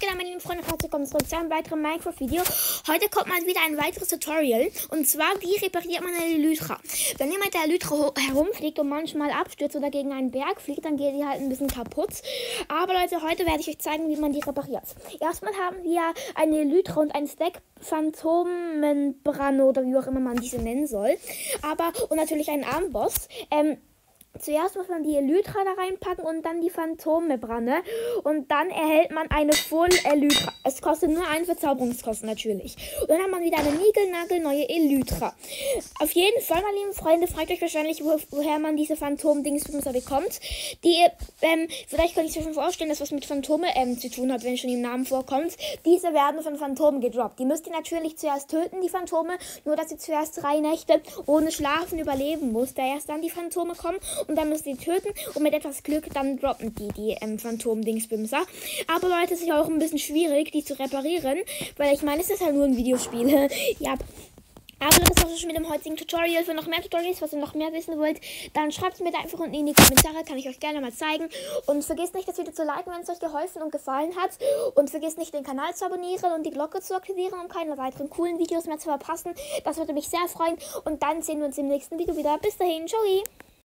geht an, meine lieben Freunde, herzlich willkommen zurück zu einem weiteren Minecraft-Video. Heute kommt mal wieder ein weiteres Tutorial. Und zwar, wie repariert man eine Elytra? Wenn ihr mit der Elytra herumfliegt und manchmal abstürzt oder gegen einen Berg fliegt, dann geht die halt ein bisschen kaputt. Aber Leute, heute werde ich euch zeigen, wie man die repariert. Erstmal haben wir eine Elytra und einen Stack Phantomenbrano oder wie auch immer man diese nennen soll. Und natürlich einen Armboss. Zuerst muss man die Elytra da reinpacken und dann die Phantomenbrane. Und dann erhält man eine Full Elytra. Es kostet nur einen Verzauberungskosten natürlich. Und dann hat man wieder eine niegelnagelneue Elytra. Auf jeden Fall, meine lieben Freunde, fragt euch wahrscheinlich, woher man diese Phantom-Dingsbums bekommt. Vielleicht könnt ihr euch schon vorstellen, dass was mit Phantome zu tun hat, wenn es schon im Namen vorkommt. Diese werden von Phantomen gedroppt. Die müsst ihr natürlich zuerst töten, die Phantome. Nur, dass ihr zuerst 3 Nächte ohne Schlafen überleben müsst, da erst dann die Phantome kommen. Und dann müsst ihr die töten und mit etwas Glück dann droppen die Phantom-Dingsbümser. Aber Leute, es ist auch ein bisschen schwierig, die zu reparieren, weil ich meine, es ist halt nur ein Videospiel. Ja. Aber das war's schon mit dem heutigen Tutorial. Für noch mehr Tutorials, was ihr noch mehr wissen wollt, dann schreibt es mir da einfach unten in die Kommentare, kann ich euch gerne mal zeigen. Und vergesst nicht, das Video zu liken, wenn es euch geholfen und gefallen hat. Und vergesst nicht, den Kanal zu abonnieren und die Glocke zu aktivieren, um keine weiteren coolen Videos mehr zu verpassen. Das würde mich sehr freuen. Und dann sehen wir uns im nächsten Video wieder. Bis dahin, ciao!